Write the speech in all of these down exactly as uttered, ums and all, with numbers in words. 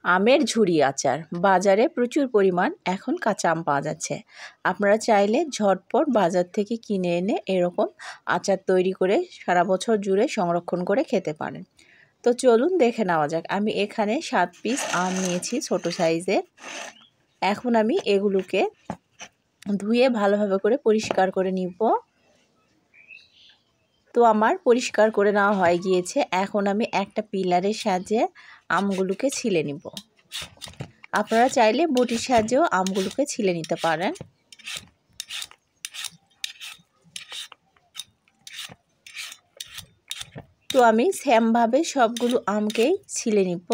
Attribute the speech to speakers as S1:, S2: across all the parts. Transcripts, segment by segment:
S1: আমের ঝুরি আচার বাজারে প্রচুর পরিমাণ এখন কাঁচা আম পাওয়া যাচ্ছে। আপনারা চাইলে ঝটপট বাজার থেকে কিনে এনে এরকম আচার তৈরি করে সারা বছর জুড়ে সংরক্ষণ করে খেতে পারেন। তো চলুন দেখে নেওয়া যাক। আমি এখানে সাত পিস আম নিয়েছি ছোট সাইজের। এখন আমি এগুলোকে ধুয়ে ভালোভাবে করে পরিষ্কার করে নিব। তো আমার পরিষ্কার করে নেওয়া হয়ে গিয়েছে। এখন আমি একটা পিলারের সাহায্যে আমগুলোকে ছিলে নিব। আপনারা চাইলে বটির সাহায্যেও আমগুলোকে ছিলে নিতে পারেন। তো আমি সেমভাবে সবগুলো আমকেই ছিলে নিব।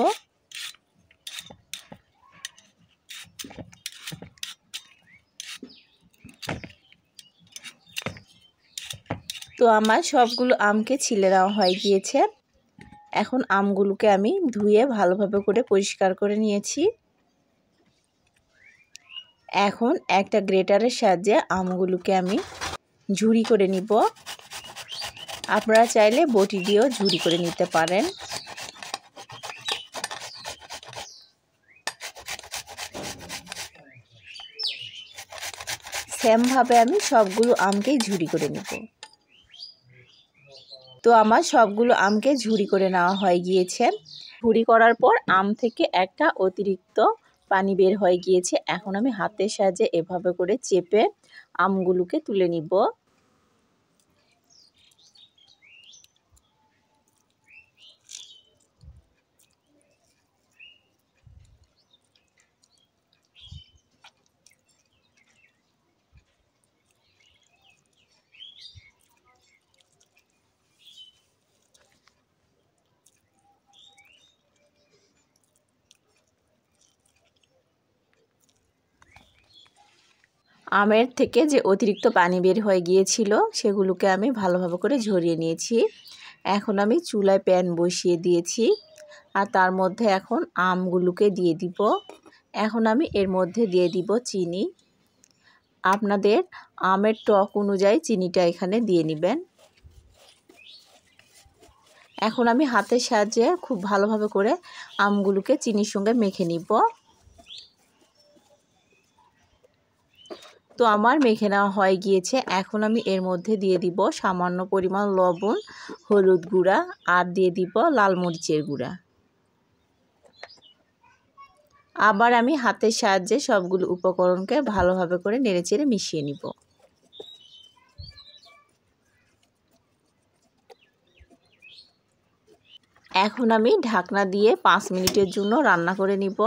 S1: তো আমার সবগুলো আমকে ছিলে দেওয়া হয়ে গিয়েছে। এখন আমগুলোকে আমি ধুয়ে ভালোভাবে করে পরিষ্কার করে নিয়েছি। এখন একটা গ্রেটারের সাহায্যে আমগুলোকে আমি ঝুরি করে নিব। আপনারা চাইলে বটি দিয়েও ঝুরি করে নিতে পারেন। সেমভাবে আমি সবগুলো আমকেই ঝুরি করে নিব। তো আমার সবগুলো আমকে ঝুরি করে নেওয়া হয়ে গিয়েছে। ঝুরি করার পর আম থেকে একটা অতিরিক্ত পানি বের হয়ে গিয়েছে। এখন আমি হাতের সাহায্যে এভাবে করে চেপে আমগুলোকে তুলে নিব। আমের থেকে যে অতিরিক্ত পানি বের হয়ে গিয়েছিল সেগুলোকে আমি ভালোভাবে করে ঝরিয়ে নিয়েছি। এখন আমি চুলায় প্যান বসিয়ে দিয়েছি আর তার মধ্যে এখন আমগুলোকে দিয়ে দিব। এখন আমি এর মধ্যে দিয়ে দিব চিনি। আপনাদের আমের টক অনুযায়ী চিনিটা এখানে দিয়ে নেবেন। এখন আমি হাতের সাহায্যে খুব ভালোভাবে করে আমগুলোকে চিনির সঙ্গে মেখে নিব। তো আমার মেখে নেওয়া হয়ে গিয়েছে। এখন আমি এর মধ্যে দিয়ে দিব সামান্য পরিমাণ লবণ, হলুদ গুঁড়া আর দিয়ে দিব লাল মরিচের গুঁড়া। আবার আমি হাতের সাহায্যে সবগুলো উপকরণকে ভালোভাবে করে নেড়েচেড়ে মিশিয়ে নিব। এখন আমি ঢাকনা দিয়ে পাঁচ মিনিটের জন্য রান্না করে নিব।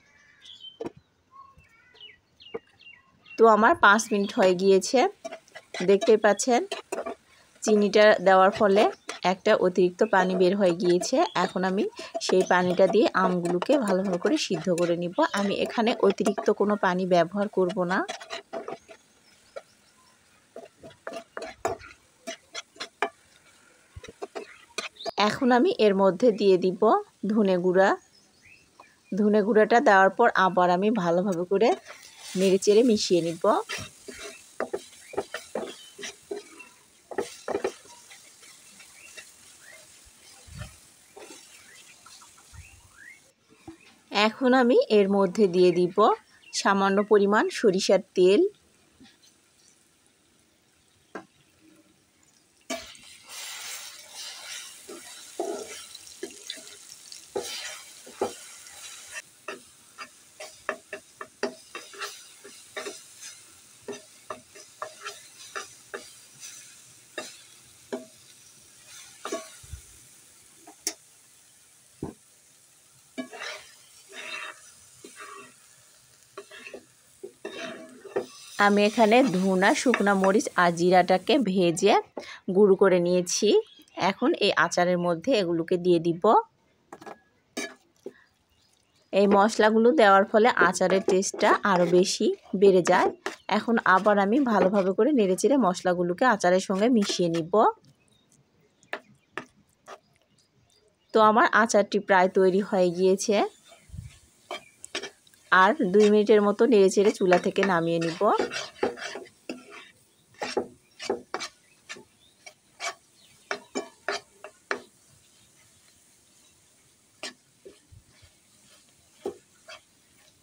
S1: তো আমার পাঁচ মিনিট হয়ে গিয়েছে। দেখতেই পাচ্ছেন চিনিটা দেওয়ার ফলে একটা অতিরিক্ত পানি বের হয়ে গিয়েছে। এখন আমি সেই পানিটা দিয়ে আমগুলোকে ভালোভাবে করে সিদ্ধ করে নিব। আমি এখানে অতিরিক্ত কোনো পানি ব্যবহার করব না। এখন আমি এর মধ্যে দিয়ে দিব ধনে গুঁড়া। ধনে গুঁড়াটা দেওয়ার পর আবার আমি ভালোভাবে করে নেড়েচেড়ে মিশিয়ে নিব। এখন আমি এর মধ্যে দিয়ে দিব সামান্য পরিমাণ সরিষার তেল। আমি এখানে ধুনা, শুকনা মরিচ আর জিরাটাকে ভেজে গুঁড়ো করে নিয়েছি। এখন এই আচারের মধ্যে এগুলোকে দিয়ে দিব। এই মশলাগুলো দেওয়ার ফলে আচারের টেস্টটা আরও বেশি বেড়ে যায়। এখন আবার আমি ভালোভাবে করে নেড়েচেড়ে মশলাগুলোকে আচারের সঙ্গে মিশিয়ে নিব। তো আমার আচারটি প্রায় তৈরি হয়ে গিয়েছে। আর দুই মিনিটের মতো নেড়েচেড়ে চুলা থেকে নামিয়ে নিব।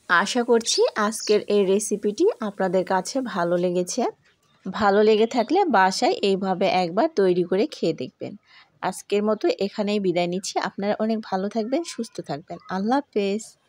S1: আশা করছি আজকের এই রেসিপিটি আপনাদের কাছে ভালো লেগেছে। ভালো লেগে থাকলে বাসায় এইভাবে একবার তৈরি করে খেয়ে দেখবেন। আজকের মতো এখানেই বিদায় নিচ্ছি। আপনারা অনেক ভালো থাকবেন, সুস্থ থাকবেন। আল্লাহ হাফেজ।